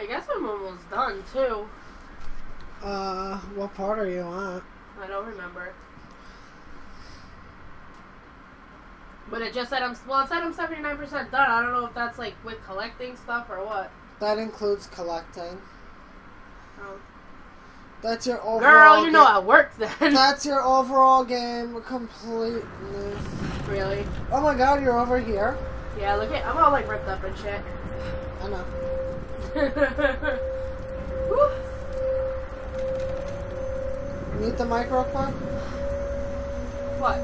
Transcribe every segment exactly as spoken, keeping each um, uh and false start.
guess I'm almost done too. Uh, what part are you on? I don't remember. But it just said I'm, well, it said I'm seventy-nine percent done. I don't know if that's like with collecting stuff or what. That includes collecting. Oh. That's your overall Girl, you know game. I worked then. That's your overall game completeness. Really? Oh my god, you're over here. Yeah, look at, I'm all like ripped up and shit. I know. Woo. Mute the mic real quick. What?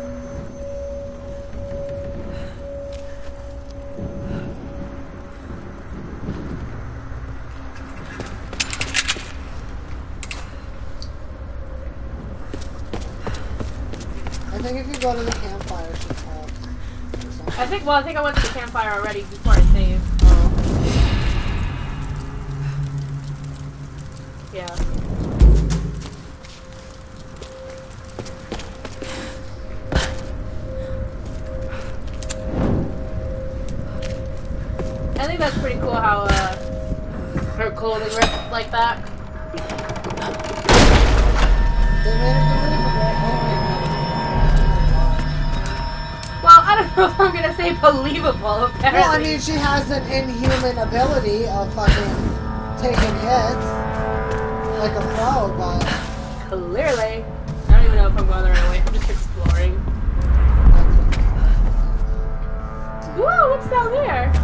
I think if you go to the campfire, it should help. I think, well, I think I went to the campfire already before I saved. Oh. Yeah. I think that's pretty cool how uh, her clothing ripped like that. They made it believable. Well, I don't know if I'm gonna say believable, apparently. Well, I mean, she has an inhuman ability of fucking taking hits like a pro, but clearly, I don't even know if I'm going the right way. I'm just exploring. Whoa, what's down there?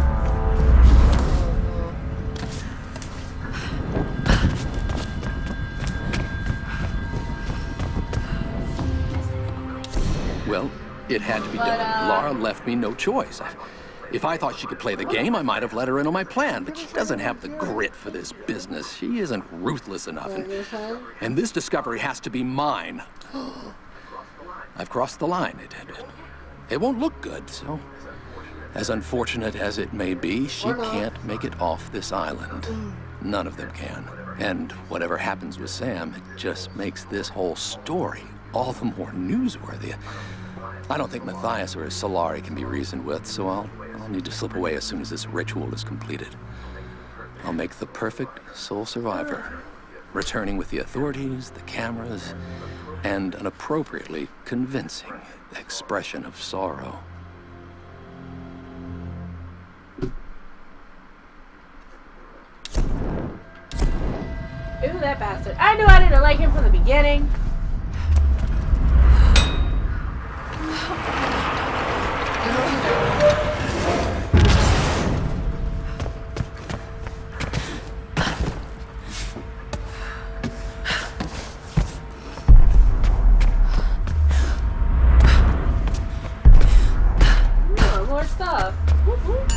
Well, it had to be But, done. uh, Laura left me no choice. I, if I thought she could play the game, I might have let her in on my plan, but she doesn't have the grit for this business. She isn't ruthless enough, and, and this discovery has to be mine. I've crossed the line. It, it, it won't look good, so as unfortunate as it may be, she can't make it off this island. None of them can. And whatever happens with Sam, it just makes this whole story all the more newsworthy. I don't think Matthias or his Solari can be reasoned with, so I'll, I'll need to slip away as soon as this ritual is completed. I'll make the perfect sole survivor, returning with the authorities, the cameras, and an appropriately convincing expression of sorrow. Ooh, that bastard. I knew I didn't like him from the beginning. Oh, more stuff. Woo-hoo.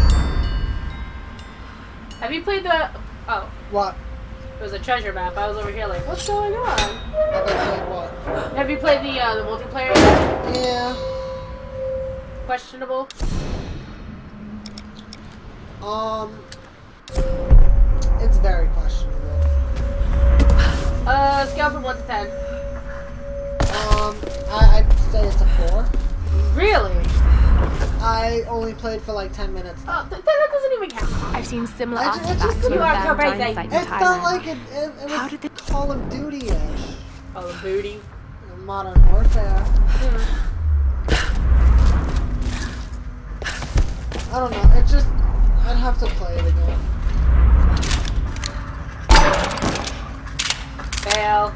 Have you played the... Oh. What? It was a treasure map. I was over here like, what's going on? Have I played what? Have you played the uh, the multiplayer yet? Yeah. Questionable. Um, it's very questionable. Uh, scale from one to ten. Um, I, I'd say it's a four. Really? I only played for like ten minutes. Oh, th that doesn't even count. I've seen similar I ju- I artifacts just- to You are Van crazy. Dyne's site in It felt Thailand. like it, it, it How was did the- Call of Duty-ish. Oh, the booty. Modern Warfare. Mm. I don't know. It just... I'd have to play it again. Fail.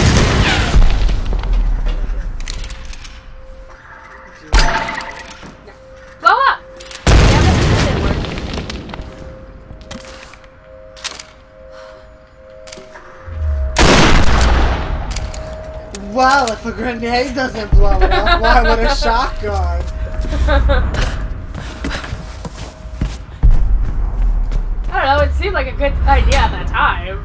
Blow up! Damn it, this didn't work. Well, if a grenade doesn't blow up, why would a shotgun? I don't know, it seemed like a good idea at that time.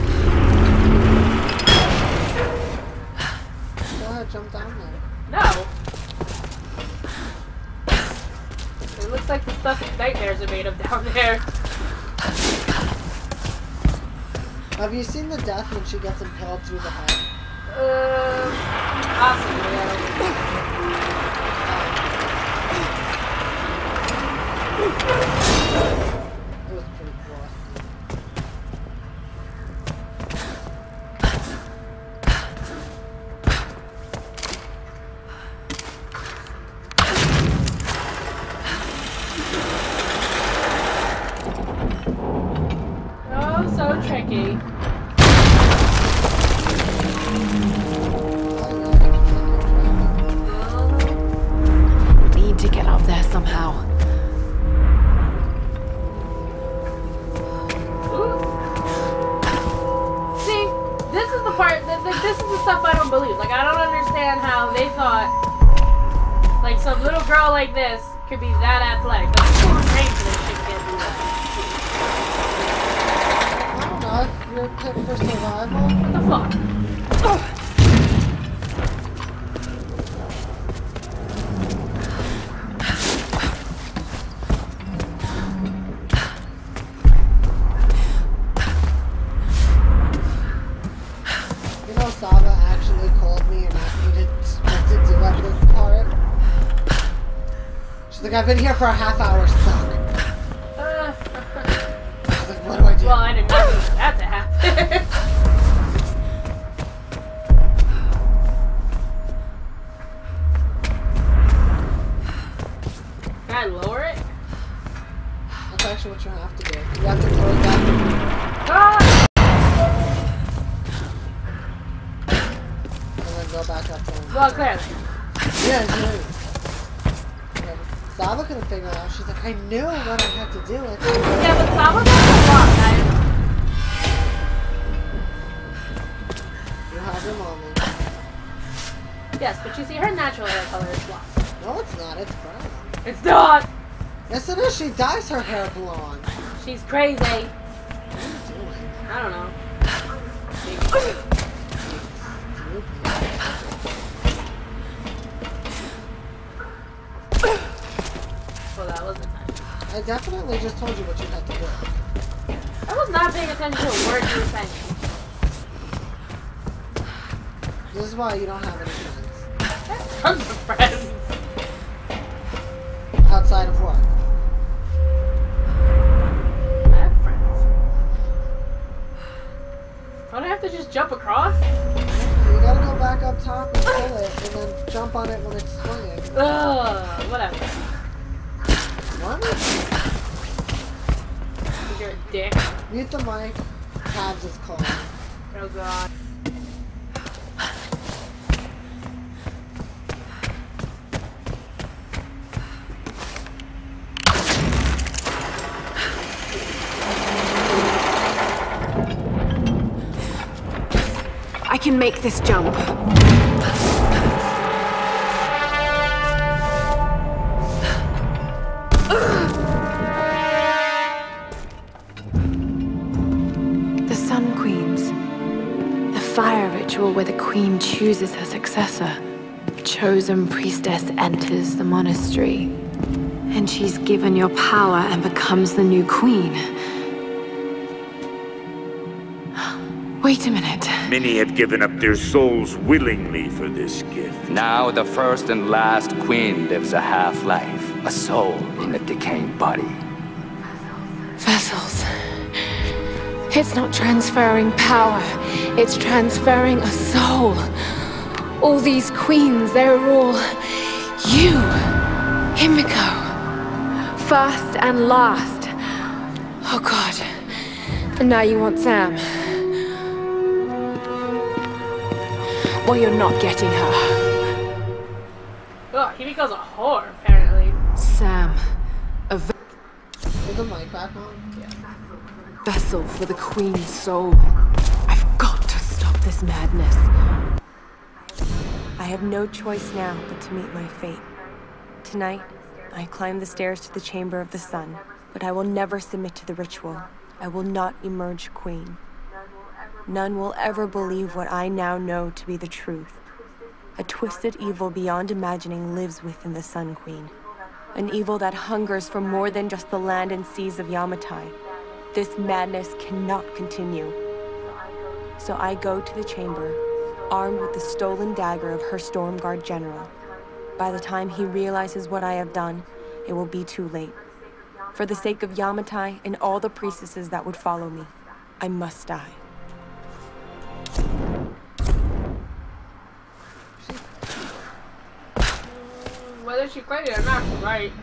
Go ahead, jump down there. No. It looks like the stuff that nightmares are made of down there. Have you seen the death when she gets impaled through the head? Uh, possibly, I don't It was pretty cool. key. Need to get up there somehow. See, this is the part that like, this is the stuff I don't believe. Like, I don't understand how they thought like some little girl like this could be that athletic. Like, people who train for this shit can't do that. I don't know. If you're picked for survival. What the fuck? Ugh. Savva actually called me and asked me to, what to do at this part. She's like, I've been here for a half hour stuck. Uh, I was like, what do I do? well, I did not want that to happen. Can I lower it? That's actually what you have to do. You have to throw it back. Ah! Go back up there. Well, clearly. Yeah, yeah. Savva couldn't figure it out. She's like, I knew what I had to do. Like, yeah, but Savva does a lot, guys. You have your moment. Yes, but you see, her natural hair color is blonde. No, it's not. It's brown. It's not! Yes, it is. She dyes her hair blonde. She's crazy. What are you doing? I don't know. Well, that wasn't nice. I definitely just told you what you had to do. I was not paying attention to a word you were saying. This is why you don't have any friends. I have tons of friends. Outside of work. I have friends. Don't I have to just jump across? You gotta go back up top and pull it, and then jump on it when it's swinging. Ugh, whatever. What? Because you're a dick. Mute the mic. Tabs is calling. Oh god. I can make this jump. The Sun Queens. The fire ritual where the queen chooses her successor. Chosen priestess enters the monastery. And she's given your power and becomes the new queen. Wait a minute. Many have given up their souls willingly for this gift. Now the first and last queen lives a half-life, a soul in a decaying body. Vessels. It's not transferring power, it's transferring a soul. All these queens, they're all you, Himiko. First and last. Oh god. And now you want Sam. Well, you're not getting her. Ugh, Himiko's a whore, apparently. Sam. A ve Is the mic back on? Yeah. vessel for the queen's soul. I've got to stop this madness. I have no choice now but to meet my fate. Tonight, I climb the stairs to the Chamber of the Sun, but I will never submit to the ritual. I will not emerge queen. None will ever believe what I now know to be the truth. A twisted evil beyond imagining lives within the Sun Queen. An evil that hungers for more than just the land and seas of Yamatai. This madness cannot continue. So I go to the chamber, armed with the stolen dagger of her Stormguard general. By the time he realizes what I have done, it will be too late. For the sake of Yamatai and all the priestesses that would follow me, I must die. Whether she played it or not, she's right.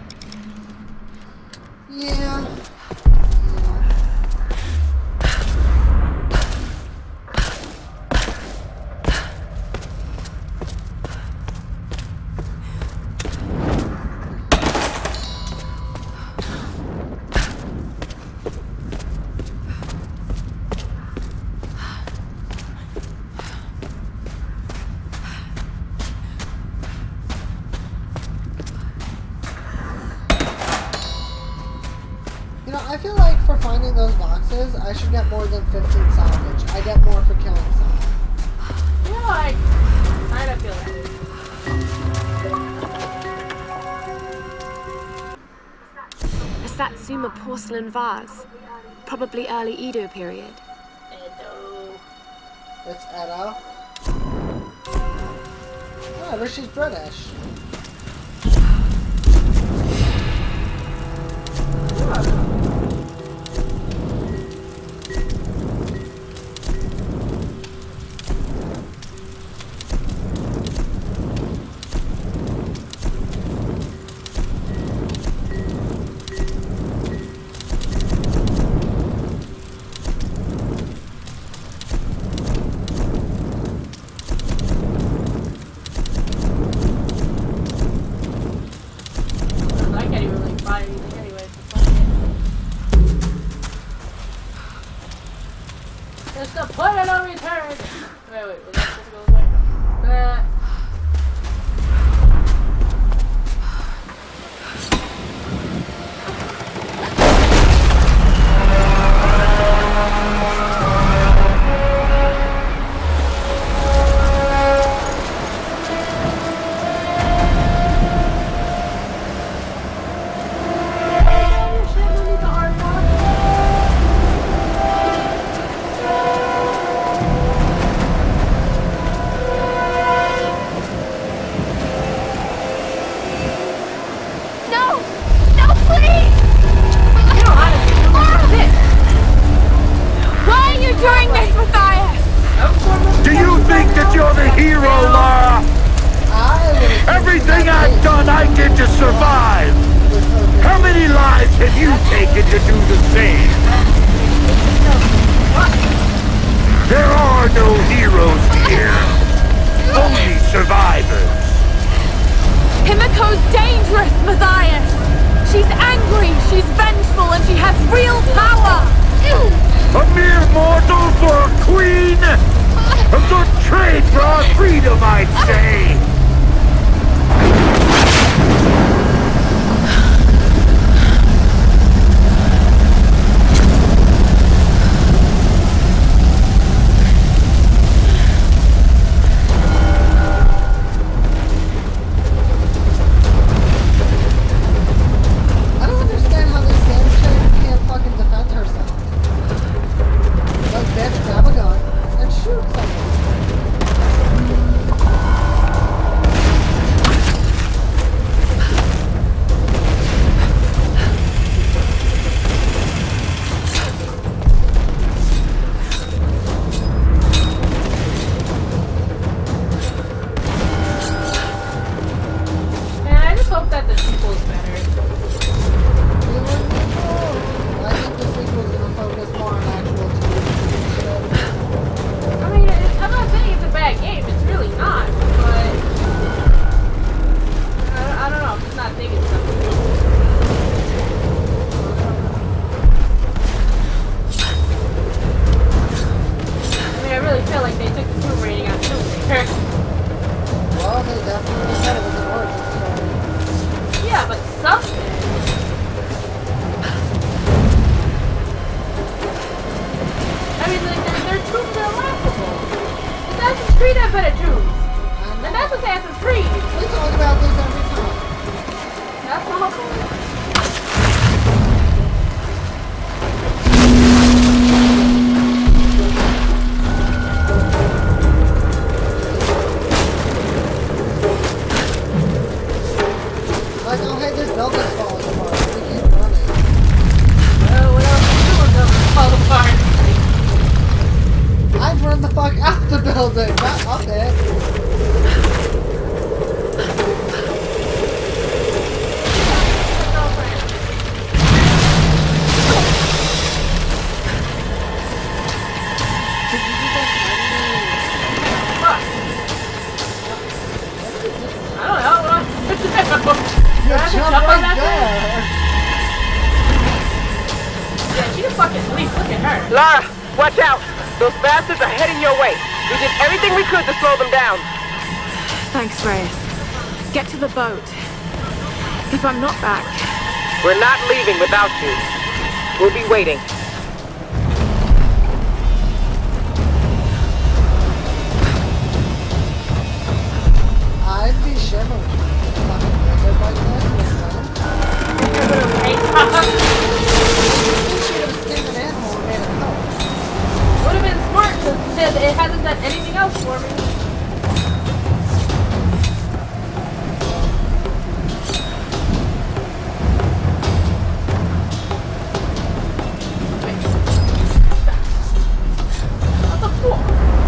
Yeah. You know, I feel like for finding those boxes, I should get more than fifteen salvage. I get more for killing someone. You know, I kind of feel that. A Satsuma porcelain vase. Probably early Edo period. Edo. It's Edo. Oh, but she's British. Lara, watch out! Those bastards are heading your way. We did everything we could to slow them down. Thanks, Reyes. Get to the boat. If I'm not back... We're not leaving without you. We'll be waiting. I'd be shivering. Fucking blizzard like this was fun. Would have been smart because it hasn't done anything else for me. What the fuck?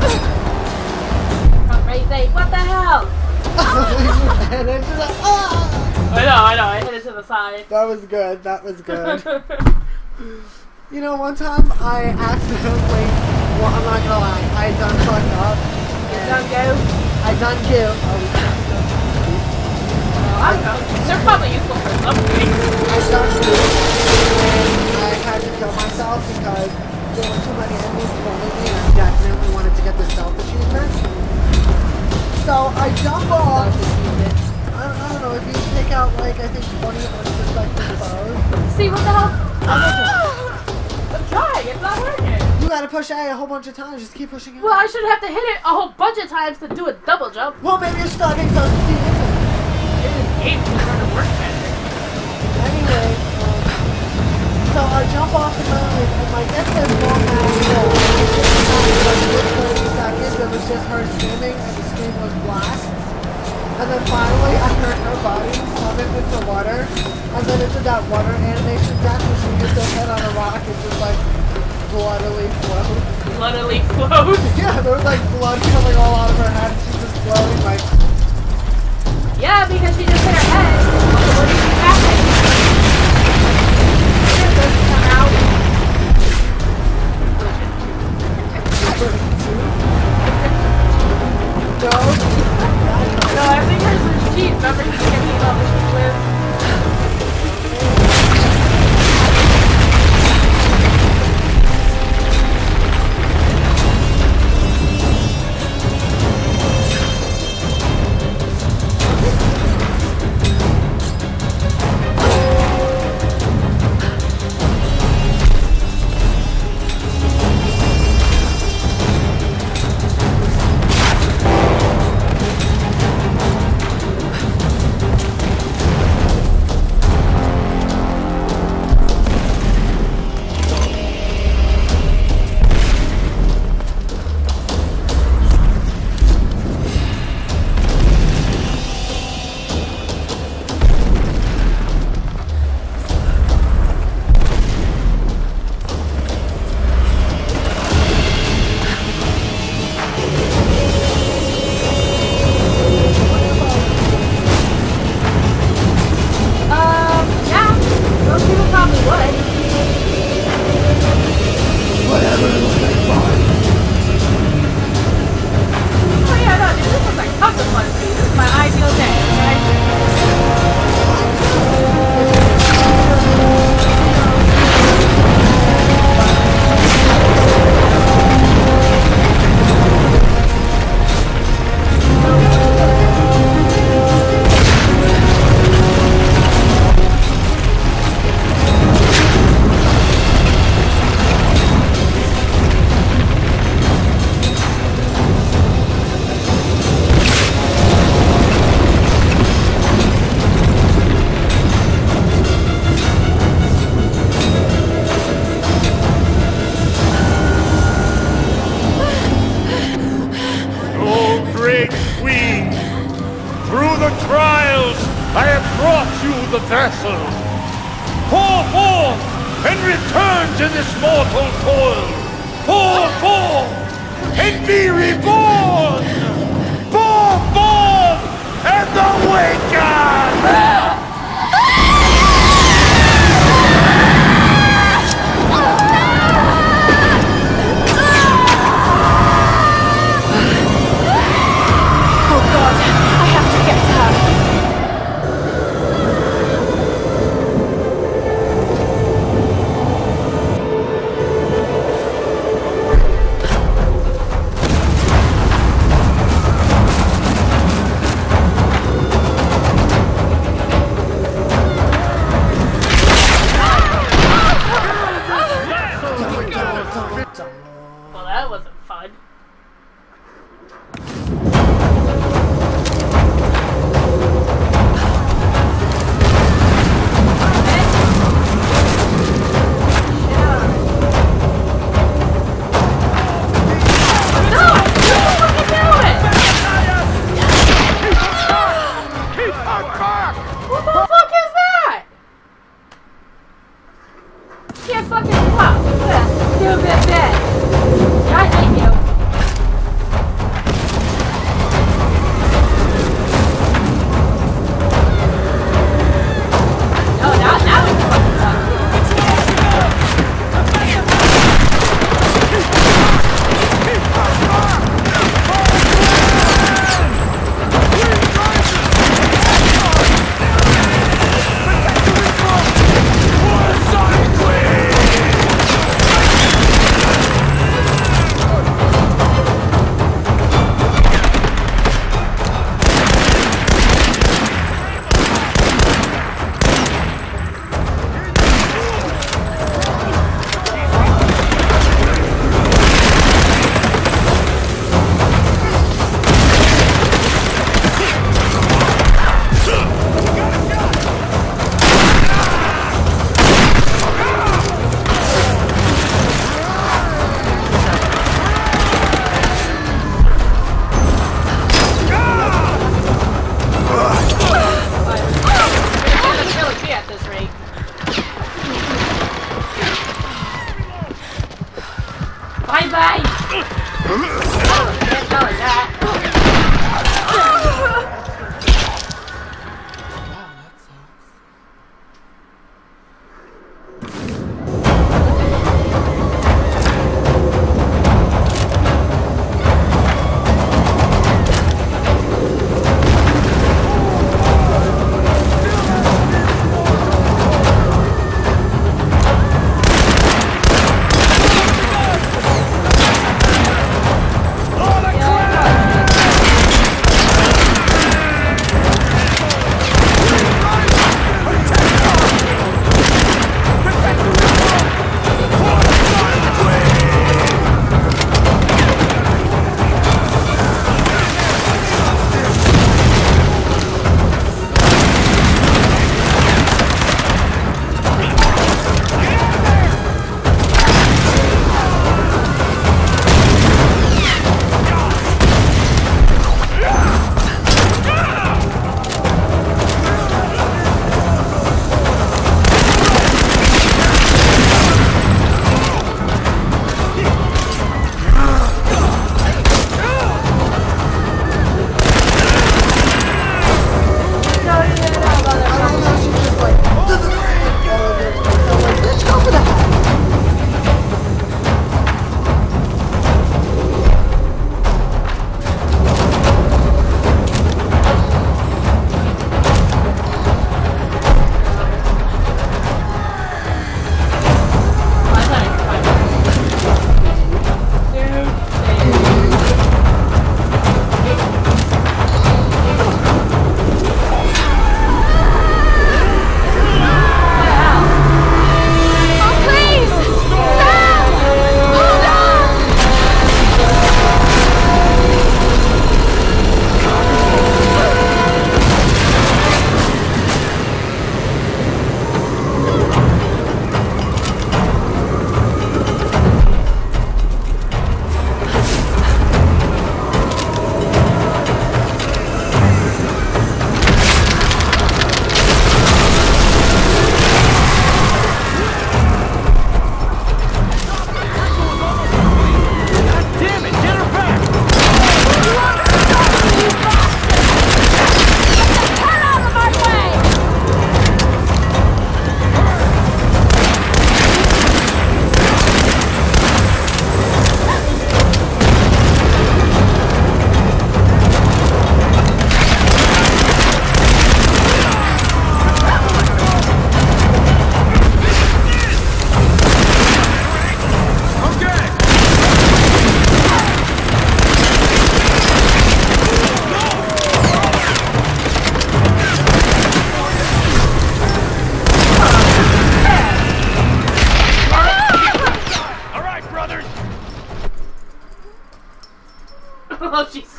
Crazy! What the hell? And it's just like, ah! I know, I know. I hit it to the side. That was good. That was good. You know, one time I accidentally, well, I'm not gonna lie, I done fucked up. You done go? I done give. Um, well, I don't know. They're probably useful for something. I done give. And I had to kill myself because there were too many enemies surrounding me and I definitely wanted to get the stealth achievement. So I jump off. I don't, I don't know, if you take out like, I think twenty unsuspecting foes. See, what the hell? I'm trying, it's not working. You gotta push A a whole bunch of times, just keep pushing it. Well, I should have to hit it a whole bunch of times to do a double jump. Well, maybe you're stuck in so deep into it. It is game to try to work better. Anyway, um, so I jump off the mountain and like it says long ass roll. Like thirty seconds, it was just her screaming and the screen was black. And then finally I heard her body plummet into the water. And then it did that water animation death where she hits her head on a rock and just like bloodily floats. Bloodily floats? Yeah, there was like blood coming all out of her head and she's just floating like. Yeah, because she just hit her head. What do you think happened? It doesn't come out. No. No, I think hers was cheese. Remember he can't eat all the cheese lives?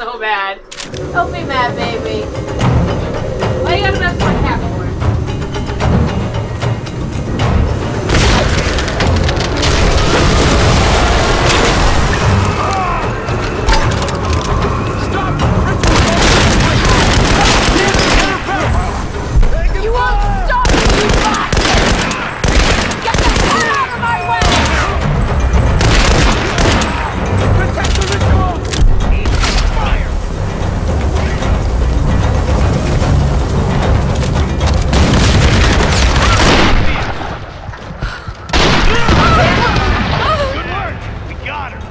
so bad. Don't be mad, baby. Why you gotta mess with my cat for? You won't stop me, you bastard! Get the hell out of my way! Protect the ritual! Fire! Good work! We got her!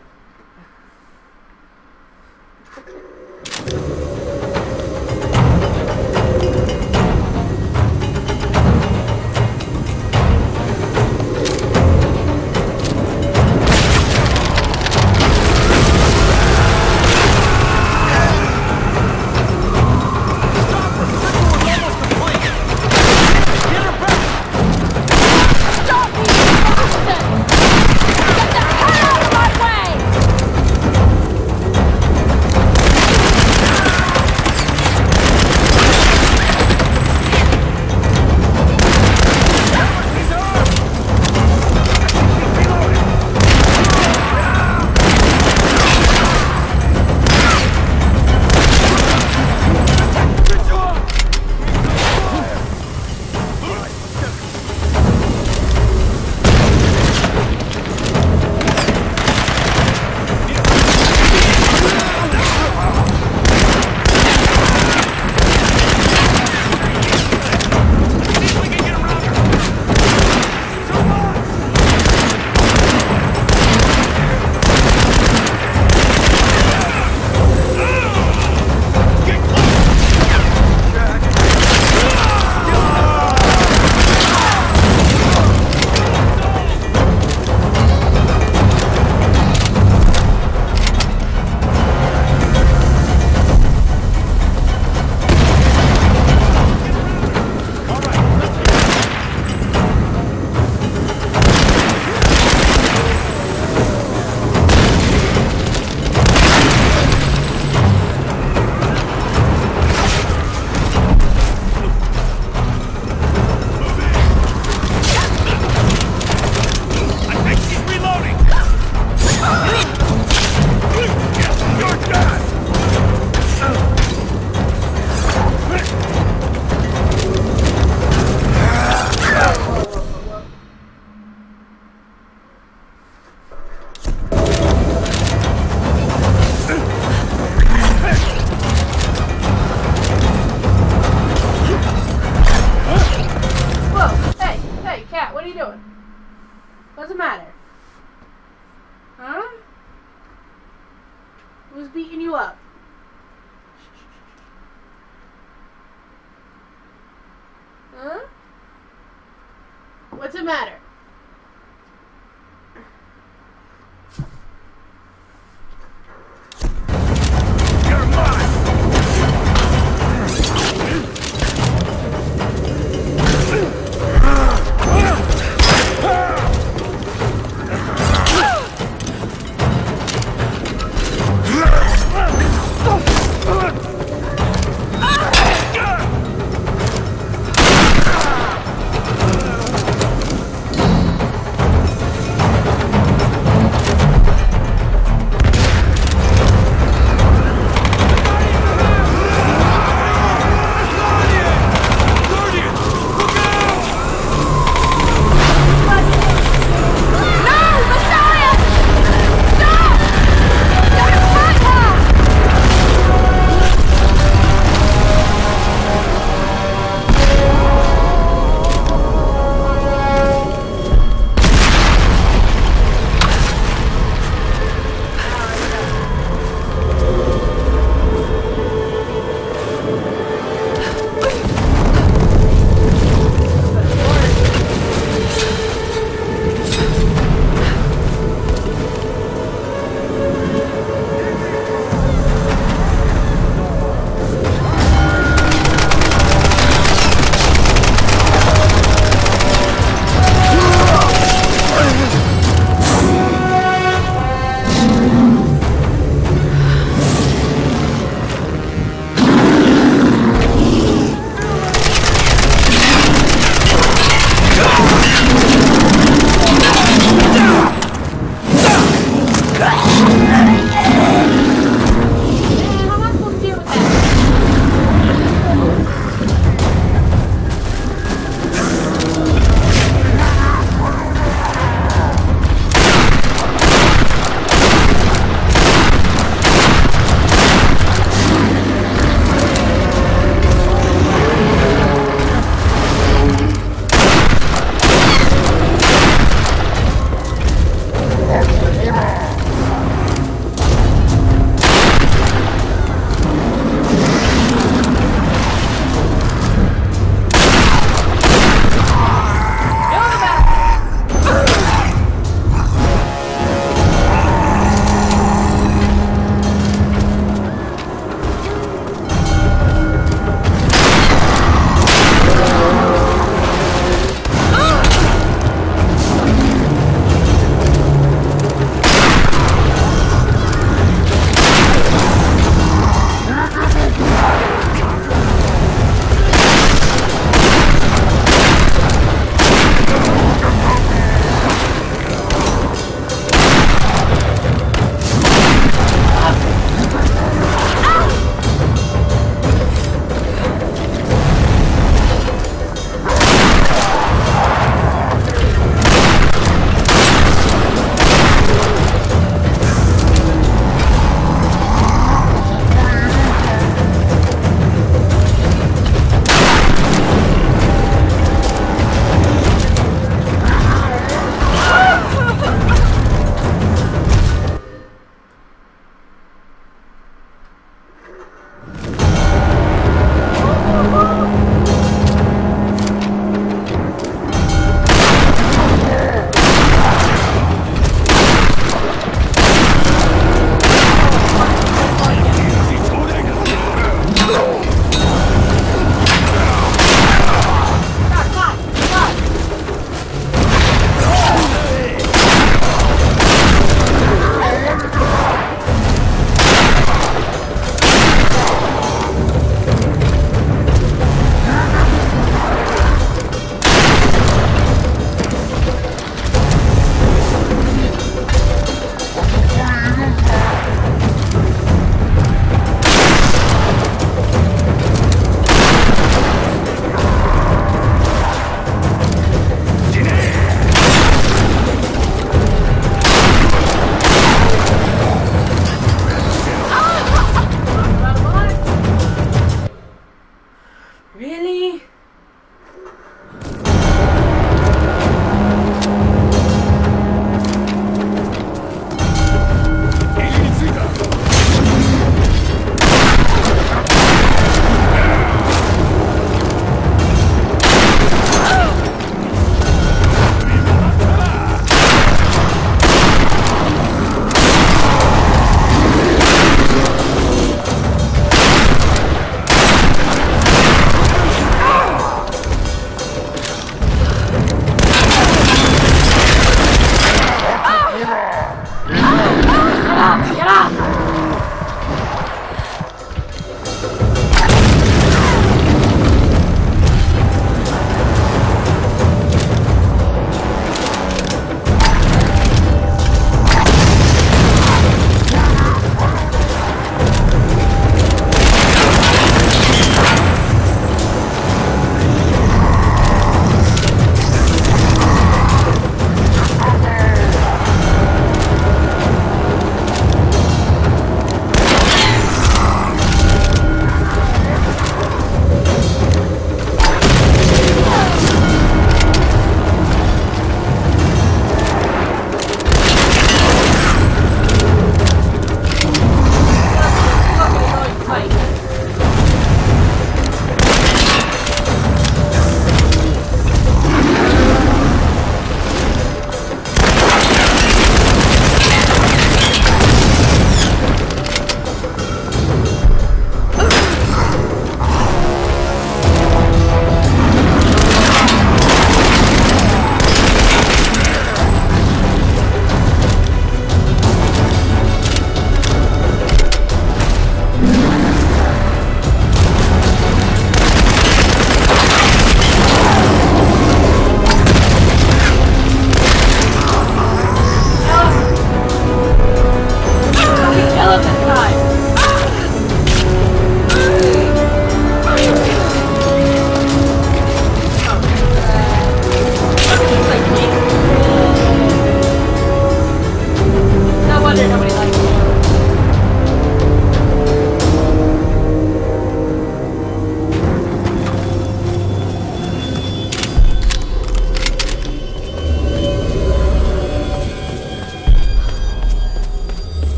What's the matter? Huh? Who's beating you up? Huh? What's the matter? Ah!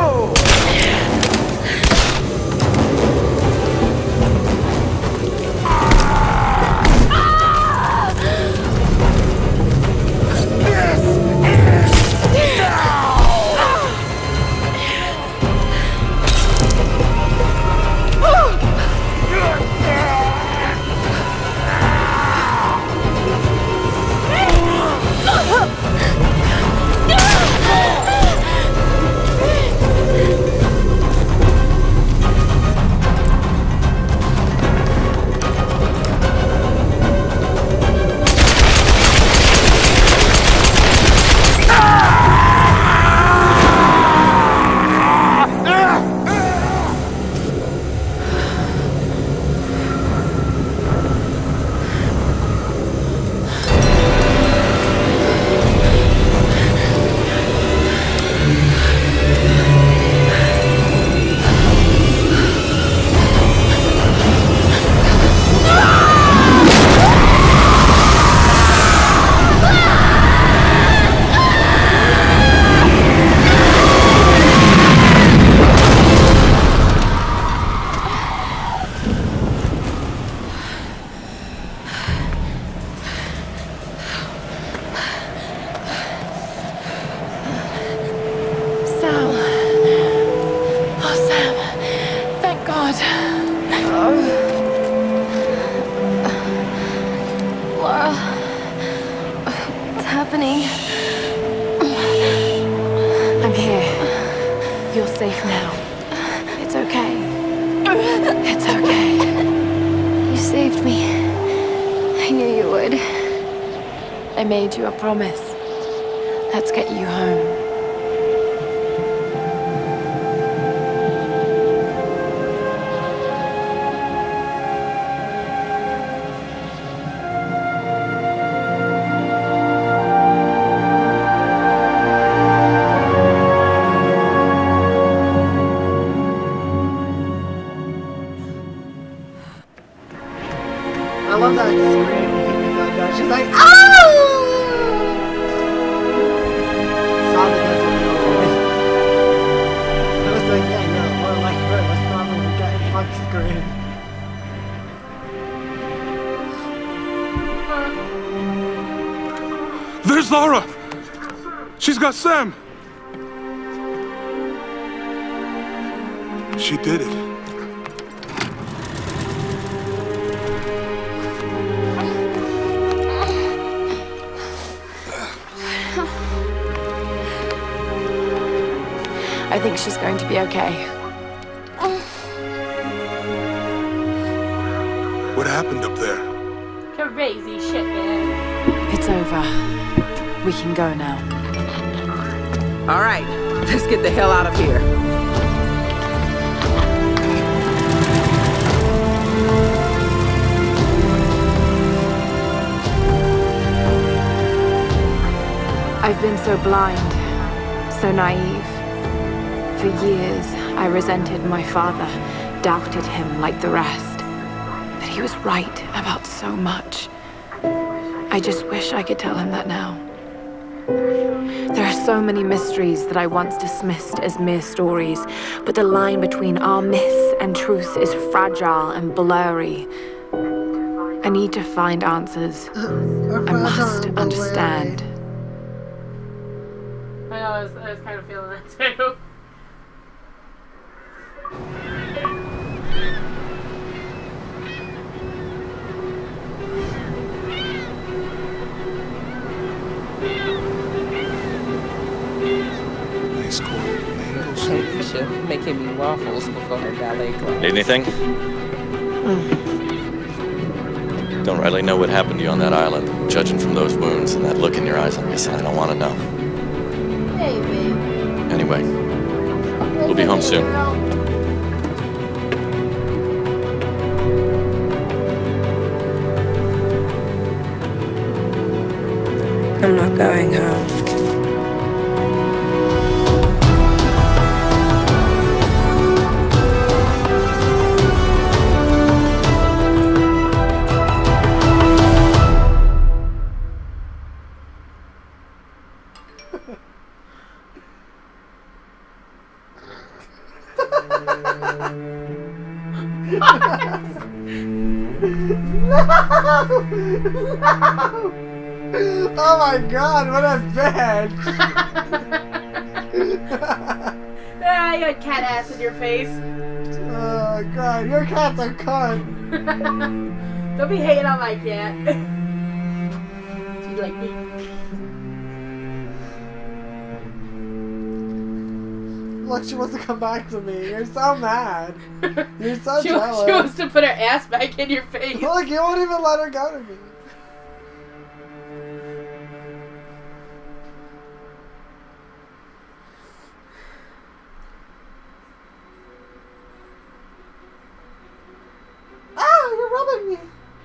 Safe now. It's okay. It's okay. You saved me. I knew you would. I made you a promise. Let's get you home. I love that scream he got done. She's like, oh! Savva does it real good. I was like, yeah, yeah, or like her, let's probably get in fuck scream. There's Lara! She's got Sam! She did it. I think she's going to be okay. What happened up there? Crazy shit, man. It's over. We can go now. All right, let's get the hell out of here. I've been so blind, so naive. For years, I resented my father, doubted him like the rest. But he was right about so much. I just wish I could tell him that now. There are so many mysteries that I once dismissed as mere stories, but the line between our myths and truth is fragile and blurry. I need to find answers. I must understand. I know, I was, I was kind of feeling that too. Nice corn. Mangoes. Thank you, Chef. Making me waffles before her ballet class. Need anything? Mm. Don't really know what happened to you on that island. Judging from those wounds and that look in your eyes, I'm guessing I don't want to know. Hey, baby. Anyway, we'll be home soon. I'm not going home. Oh my god, what a bitch! Ah, you had cat ass in your face. Oh god, your cat's a cunt. Don't be hating on my cat. She's like me. Look, she wants to come back to me. You're so mad. You're so she, jealous. She wants to put her ass back in your face. Look, you won't even let her go to me. Ah, you're rubbing me.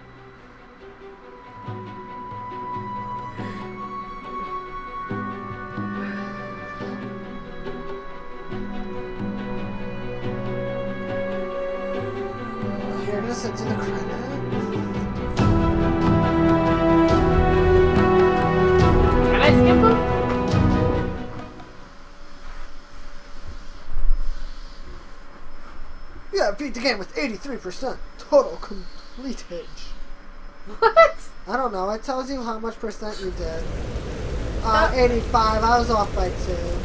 Into the credits. Can I skip them? Yeah, beat the game with eighty-three percent total completage. What? I don't know. It tells you how much percent you did. Uh, eighty-five. I was off by two.